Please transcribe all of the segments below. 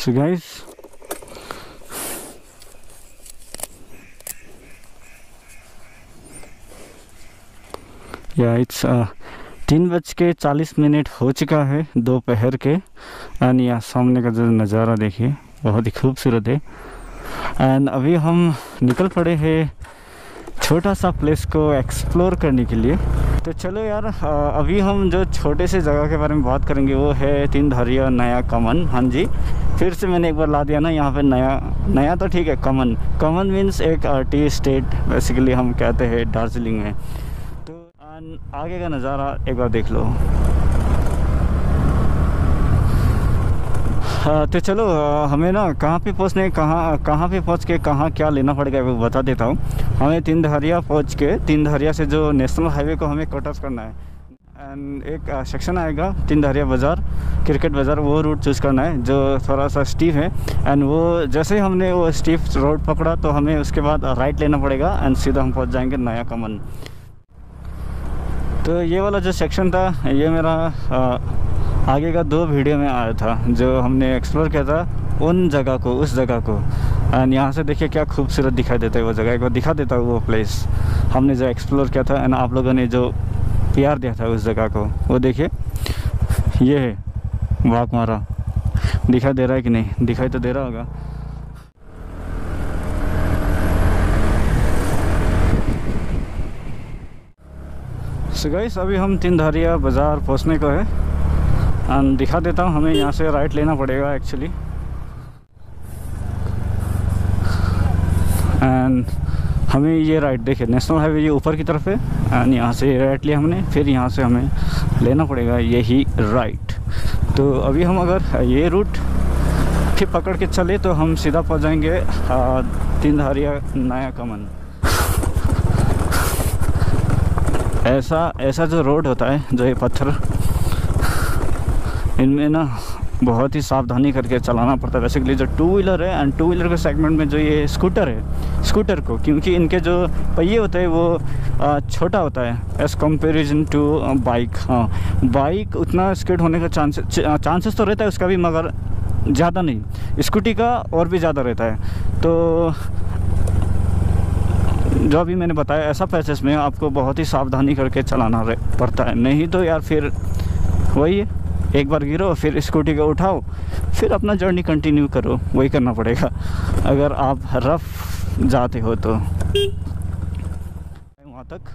So guys, या it's 3:40 हो चुका है दोपहर के। एंड यहाँ सामने का जो नज़ारा देखिए बहुत ही खूबसूरत है। एंड अभी हम निकल पड़े हैं छोटा सा प्लेस को एक्सप्लोर करने के लिए। तो चलो यार, अभी हम जो छोटे से जगह के बारे में बात करेंगे वो है तीन धारिया नया कमन। हाँ जी, फिर से मैंने एक बार ला दिया ना यहाँ पे नया तो ठीक है। कमन मीन्स एक टी स्टेट बेसिकली हम कहते हैं दार्जिलिंग में। तो आगे का नज़ारा एक बार देख लो। तो चलो, हमें ना कहाँ पे पहुँचने कहाँ पे पहुँच के कहाँ क्या लेना पड़ेगा वो बता देता हूँ। हमें तीन धारिया पहुँच के तीन धारिया से जो नेशनल हाईवे को हमें कट ऑफ करना है। एंड एक सेक्शन आएगा तीन धारिया बाज़ार, क्रिकेट बाज़ार, वो रूट चूज़ करना है जो थोड़ा सा स्टीप है। एंड वो जैसे ही हमने वो स्टीप रोड पकड़ा तो हमें उसके बाद राइट लेना पड़ेगा एंड सीधा हम पहुँच जाएंगे नया कमन। तो ये वाला जो सेक्शन था ये मेरा आगे का 2 वीडियो में आया था जो हमने एक्सप्लोर किया था उस जगह को। एंड यहाँ से देखिए क्या खूबसूरत दिखाई देता है वो जगह। एक बार दिखा देता हूँ वो प्लेस हमने जो एक्सप्लोर किया था एंड आप लोगों ने जो प्यार दिया था उस जगह को। वो देखिए, ये है वाघमारा। दिखाई दे रहा है कि नहीं? दिखाई तो दे रहा होगा। सो गाइस, अभी हम तीन धारिया बाज़ार पहुँचने को है। एंड दिखा देता हूँ, हमें यहाँ से राइट लेना पड़ेगा एक्चुअली। एंड हमें ये राइट देखिए, नेशनल हाईवे ये ऊपर की तरफ है। एंड यहाँ से राइट लिया हमने, फिर यहाँ से हमें लेना पड़ेगा यही राइट। तो अभी हम अगर ये रूट फिर पकड़ के चले तो हम सीधा पहुँच जाएंगे तीन धारिया नया कमन। ऐसा जो रोड होता है, जो ये पत्थर, इनमें ना बहुत ही सावधानी करके चलाना पड़ता है। बेसिकली जो 2 व्हीलर है एंड 2 व्हीलर के सेगमेंट में जो ये स्कूटर है, स्कूटर को क्योंकि इनके जो पहिए होते हैं वो छोटा होता है एज़ कंपेरिजन टू बाइक। हाँ, बाइक उतना स्किड होने का चांसेस तो रहता है उसका भी, मगर ज़्यादा नहीं। स्कूटी का और भी ज़्यादा रहता है। तो जो अभी मैंने बताया ऐसा पैसेज में आपको बहुत ही सावधानी करके चलाना पड़ता है, नहीं तो यार फिर वही है, एक बार गिरो फिर स्कूटी को उठाओ फिर अपना जर्नी कंटिन्यू करो, वही करना पड़ेगा अगर आप रफ जाते हो तो वहाँ तक।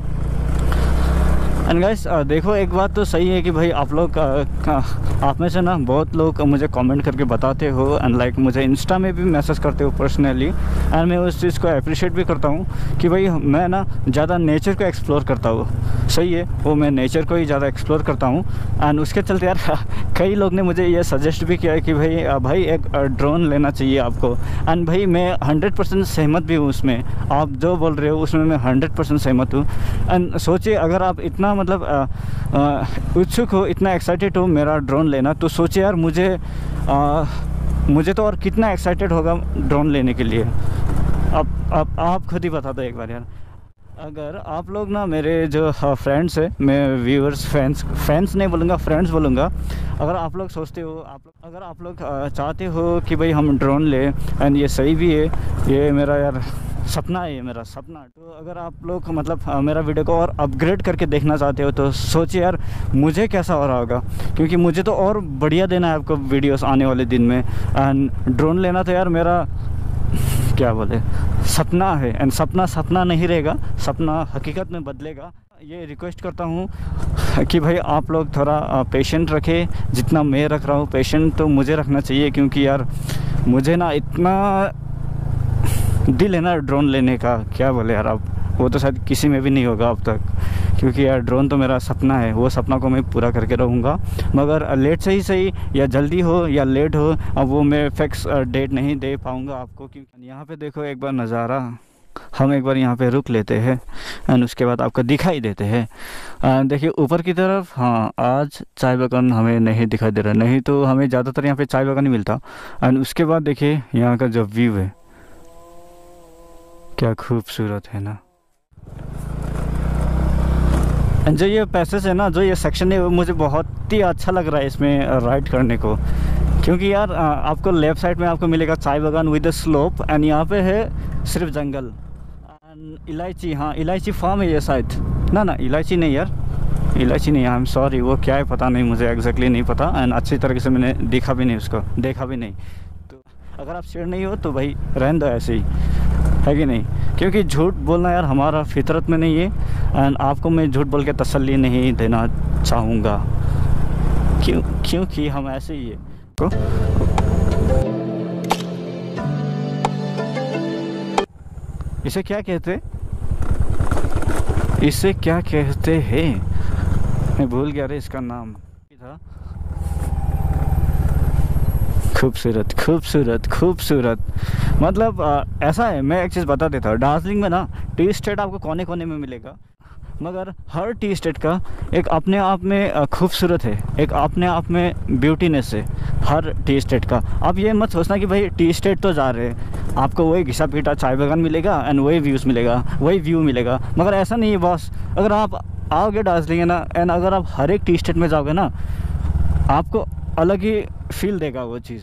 एंड गाइस, देखो एक बात तो सही है कि भाई आप लोग आप में से ना बहुत लोग मुझे कमेंट करके बताते हो एंड लाइक मुझे इंस्टा में भी मैसेज करते हो पर्सनली। एंड मैं उस चीज़ को अप्रिशिएट भी करता हूँ कि भाई मैं ना ज़्यादा नेचर को एक्सप्लोर करता हूँ। सही है, वो मैं नेचर को ही ज़्यादा एक्सप्लोर करता हूँ। एंड उसके चलते यार कई लोग ने मुझे ये सजेस्ट भी किया है कि भाई एक ड्रोन लेना चाहिए आपको। एंड भाई मैं 100% सहमत भी हूँ उसमें, आप जो बोल रहे हो उसमें मैं 100% सहमत हूँ। एंड सोचिए अगर आप इतना मतलब उत्सुक हो, इतना एक्साइटेड हो मेरा ड्रोन लेना, तो सोचिए यार मुझे तो और कितना एक्साइटेड होगा ड्रोन लेने के लिए। अब आप खुद ही बता दो एक बार यार। अगर आप लोग ना मेरे जो फ्रेंड्स है, मैं व्यूअर्स फैंस नहीं बोलूँगा, फ्रेंड्स बोलूँगा, अगर आप लोग सोचते हो, अगर आप लोग चाहते हो कि भाई हम ड्रोन लें एंड ये सही भी है, ये मेरा यार सपना है, ये मेरा सपना। तो अगर आप लोग मतलब मेरा वीडियो को और अपग्रेड करके देखना चाहते हो तो सोचिए यार मुझे कैसा हो रहा होगा, क्योंकि मुझे तो और बढ़िया देना है आपको वीडियोस आने वाले दिन में। एंड ड्रोन लेना तो यार मेरा क्या बोले सपना है। एंड सपना नहीं रहेगा, सपना हकीकत में बदलेगा। ये रिक्वेस्ट करता हूँ कि भाई आप लोग थोड़ा पेशेंट रखें, जितना मैं रख रहा हूँ पेशेंट तो मुझे रखना चाहिए, क्योंकि यार मुझे ना इतना दिल है ना ड्रोन लेने का, क्या बोले यार अब, वो तो शायद किसी में भी नहीं होगा अब तक, क्योंकि यार ड्रोन तो मेरा सपना है, वो सपना को मैं पूरा करके रहूँगा। मगर लेट से ही सही, या जल्दी हो या लेट हो, अब वो मैं फिक्स डेट नहीं दे पाऊँगा आपको। क्योंकि यहाँ पे देखो एक बार नज़ारा, हम एक बार यहाँ पे रुक लेते हैं एंड उसके बाद आपको दिखाई देते हैं। देखिए ऊपर की तरफ, हाँ आज चाय बागान हमें नहीं दिखाई दे रहा, नहीं तो हमें ज़्यादातर यहाँ पे चाय बागान ही मिलता। एंड उसके बाद देखिए यहाँ का जो व्यू है क्या खूबसूरत है ना। एंड जो ये पैसेज है ना, जो ये सेक्शन है, वो मुझे बहुत ही अच्छा लग रहा है इसमें राइड करने को, क्योंकि यार आपको लेफ़्ट साइड में आपको मिलेगा चाय बागान विद द स्लोप, एंड यहाँ पे है सिर्फ जंगल एंड इलायची। हाँ, इलायची फार्म है ये शायद। ना इलायची नहीं यार, इलायची नहीं, आई एम सॉरी, वो क्या है पता नहीं, मुझे एग्जैक्टली नहीं पता, एंड अच्छी तरीके से मैंने देखा भी नहीं, उसको देखा भी नहीं। तो अगर आप शेयर नहीं हो तो भाई रहने दो ऐसे ही, है कि नहीं? क्योंकि झूठ बोलना यार हमारा फितरत में नहीं है, एंड आपको मैं झूठ बोल के तसल्ली नहीं देना चाहूँगा, क्योंकि हम ऐसे ही है। तो इसे क्या कहते, इसे क्या कहते हैं, मैं भूल गया रे इसका नाम था। खूबसूरत खूबसूरत खूबसूरत, मतलब ऐसा है, मैं एक चीज़ बता देता हूँ, दार्जिलिंग में ना टी स्टेट आपको कोने कोने में मिलेगा, मगर हर टी स्टेट का एक अपने आप में खूबसूरत है, एक अपने आप में ब्यूटीनेस है हर टी स्टेट का। आप ये मत सोचना कि भाई टी स्टेट तो जा रहे हैं, आपको वही घिसा पीटा चाय बागान मिलेगा एंड वही व्यूज़ मिलेगा, वही व्यू मिलेगा, मगर ऐसा नहीं है बॉस। अगर आप आओगे दार्जिलिंग है ना, एंड अगर आप हर एक टी स्टेट में जाओगे ना, आपको अलग ही फील देगा वो चीज़।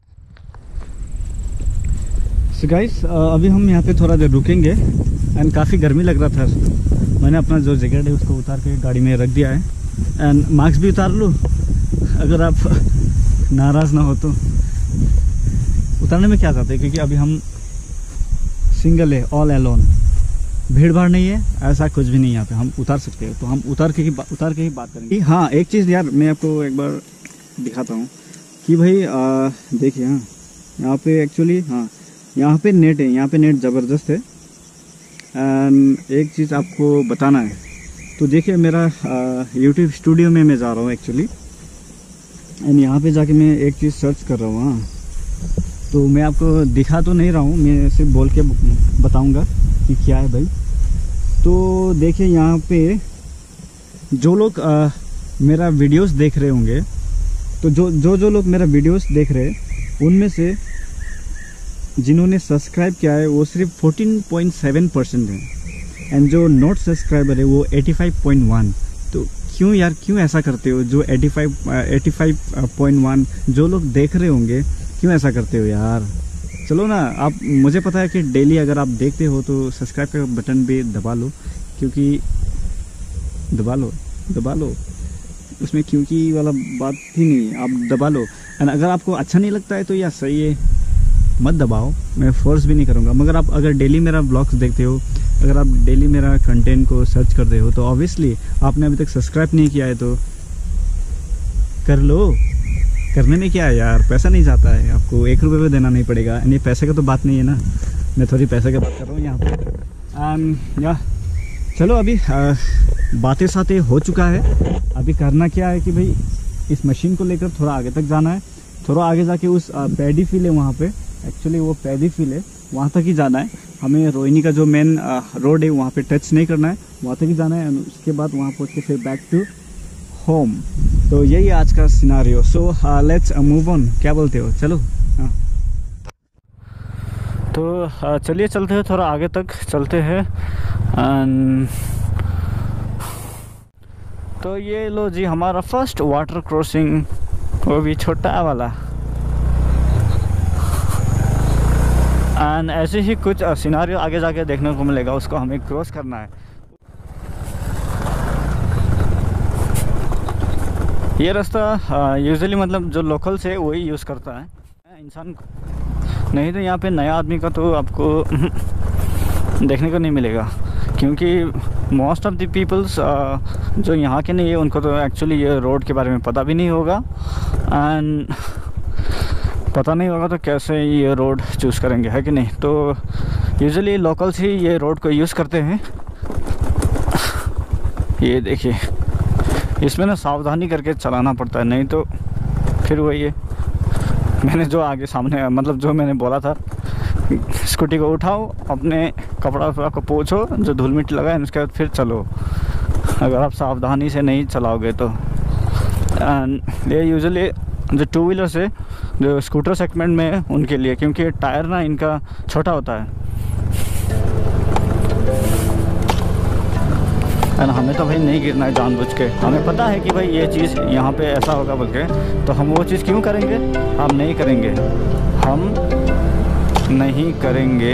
सो गाइस, अभी हम यहाँ पे थोड़ा देर रुकेंगे, एंड काफ़ी गर्मी लग रहा था, मैंने अपना जो जैकेट है उसको उतार के गाड़ी में रख दिया है, एंड मास्क भी उतार लूँ अगर आप नाराज़ ना हो तो। उतारने में क्या चाहते हैं, क्योंकि अभी हम सिंगल है, ऑल एलोन, भीड़ भाड़ नहीं है, ऐसा कुछ भी नहीं, यहाँ पे हम उतार सकते हैं, तो हम उतार के ही बात करेंगे। हाँ, एक चीज़ यार मैं आपको एक बार दिखाता हूँ कि भाई देखिए, हाँ यहाँ पे एक्चुअली, हाँ यहाँ पे नेट है, यहाँ पे नेट ज़बरदस्त है। एंड एक चीज़ आपको बताना है, तो देखिए मेरा यूट्यूब स्टूडियो में मैं जा रहा हूँ एक्चुअली, एंड यहाँ पे जाके मैं एक चीज़ सर्च कर रहा हूँ। हाँ, तो मैं आपको दिखा तो नहीं रहा हूँ, मैं सिर्फ बोल के बताऊँगा कि क्या है भाई। तो देखिए यहाँ पे जो लोग मेरा वीडियोस देख रहे होंगे, तो जो लोग मेरा वीडियोस देख रहे हैं, उनमें से जिन्होंने सब्सक्राइब किया है वो सिर्फ 14.7% है, एंड जो नॉट सब्सक्राइबर है वो 85.1। तो क्यों यार, क्यों ऐसा करते हो? जो 85.1 जो लोग देख रहे होंगे, क्यों ऐसा करते हो यार? चलो ना, आप, मुझे पता है कि डेली अगर आप देखते हो तो सब्सक्राइब का बटन भी दबा लो, क्योंकि दबा लो उसमें क्योंकि वाला बात ही नहीं, आप दबा लो। एंड अगर आपको अच्छा नहीं लगता है तो यार सही है, मत दबाओ, मैं फोर्स भी नहीं करूँगा। मगर आप अगर डेली मेरा ब्लॉग्स देखते हो, अगर आप डेली मेरा कंटेंट को सर्च करते हो, तो ऑब्वियसली आपने अभी तक सब्सक्राइब नहीं किया है तो कर लो। करने में क्या है यार, पैसा नहीं जाता है, आपको 1 रुपये भी देना नहीं पड़ेगा, यानी पैसे का तो बात नहीं है ना, मैं थोड़ी पैसे की बात कर रहा हूँ यहाँ पे। या चलो, अभी बातें सातें हो चुका है, अभी करना क्या है कि भाई इस मशीन को लेकर थोड़ा आगे तक जाना है, थोड़ा आगे जाके उस पैडी फील्ड है वहाँ पे, एक्चुअली वो पैडी फील्ड है, वहाँ तक ही जाना है हमें। रोहिणी का जो मेन रोड है वहाँ पे टच नहीं करना है, वहाँ तक ही जाना है, उसके बाद वहाँ पहुँच के फिर बैक टू होम। तो यही आज का scenario. So let's move on, क्या बोलते हो? चलो। हाँ, तो चलिए चलते हैं, थोड़ा आगे तक चलते हैं। तो ये लो जी हमारा फर्स्ट वाटर क्रॉसिंग, वो भी छोटा वाला। एंड ऐसे ही कुछ सिनारियो आगे जाके देखने को मिलेगा, उसको हमें क्रॉस करना है। ये रास्ता यूजुअली मतलब जो लोकल्स है वही यूज़ करता है, इंसान नहीं तो यहाँ पे नया आदमी का तो आपको देखने को नहीं मिलेगा, क्योंकि मोस्ट ऑफ द पीपल्स जो यहाँ के नहीं है उनको तो एक्चुअली ये रोड के बारे में पता भी नहीं होगा, एंड पता नहीं होगा तो कैसे ये रोड चूज़ करेंगे, है कि नहीं? तो यूजुअली लोकल्स ही ये रोड को यूज़ करते हैं। ये देखिए, इसमें ना सावधानी करके चलाना पड़ता है, नहीं तो फिर वही है, मैंने जो आगे सामने मतलब जो मैंने बोला था, स्कूटी को उठाओ, अपने कपड़ा को पोंछो, जो धूल मिट्टी लगा है, उसके बाद फिर चलो, अगर आप सावधानी से नहीं चलाओगे तो। एंड ये यूजुअली जो टू व्हीलर्स है, जो स्कूटर सेगमेंट में है, उनके लिए, क्योंकि टायर ना इनका छोटा होता है। एंड हमें तो भाई नहीं गिरना है जानबूझ के। हमें पता है कि भाई ये चीज़ यहाँ पे ऐसा होगा बोल के, तो हम वो चीज़ क्यों करेंगे? हम नहीं करेंगे, हम नहीं करेंगे।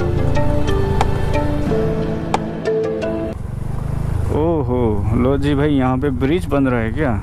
ओहो लो जी भाई, यहाँ पे ब्रिज बन रहा है क्या?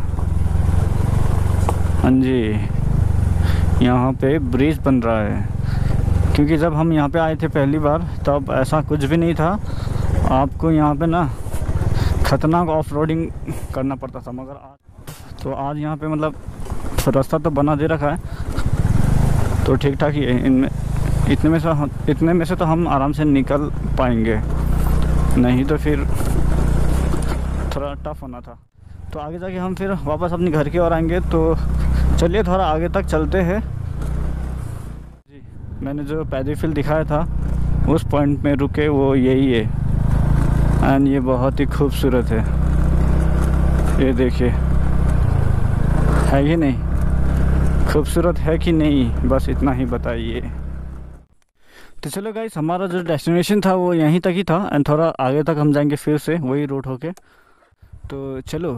हाँ जी, यहाँ पे ब्रिज बन रहा है। क्योंकि जब हम यहाँ पे आए थे पहली बार तब ऐसा कुछ भी नहीं था। आपको यहाँ पे ना खतरनाक ऑफ रोडिंग करना पड़ता था, मगर आज यहाँ पे मतलब रास्ता तो बना दे रखा है, तो ठीक ठाक ही है। इतने में से तो हम आराम से निकल पाएंगे, नहीं तो फिर थोड़ा टफ होना था। तो आगे जाके हम फिर वापस अपने घर की ओर आएंगे। तो चलिए थोड़ा आगे तक चलते हैं जी। मैंने जो पैदी फील्ड दिखाया था उस पॉइंट में रुके, वो यही है। एंड ये बहुत ही खूबसूरत है, ये देखिए, है कि नहीं? खूबसूरत है कि नहीं, बस इतना ही बताइए। तो चलो गाइस, हमारा जो डेस्टिनेशन था वो यहीं तक ही था। एंड थोड़ा आगे तक हम जाएंगे फिर से वही रूट होके। तो चलो,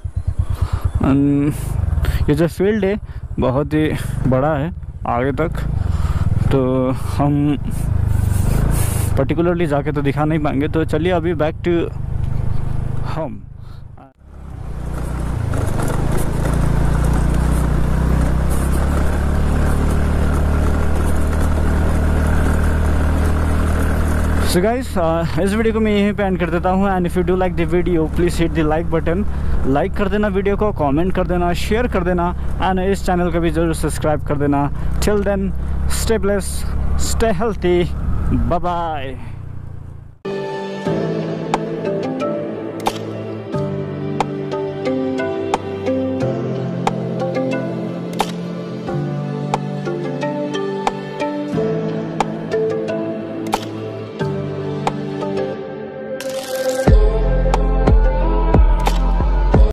ये जो फील्ड है बहुत ही बड़ा है आगे तक, तो हम पर्टिकुलरली जाके तो दिखा नहीं पाएंगे। तो चलिए अभी back to home. So guys, इस वीडियो को मैं यहीं पे एंड कर देता हूँ। And if you do like the video please hit the like button, like कर देना वीडियो को, कमेंट कर देना, शेयर कर देना, एंड इस चैनल को भी ज़रूर सब्सक्राइब कर देना। Till then stay blessed, stay healthy, bye bye.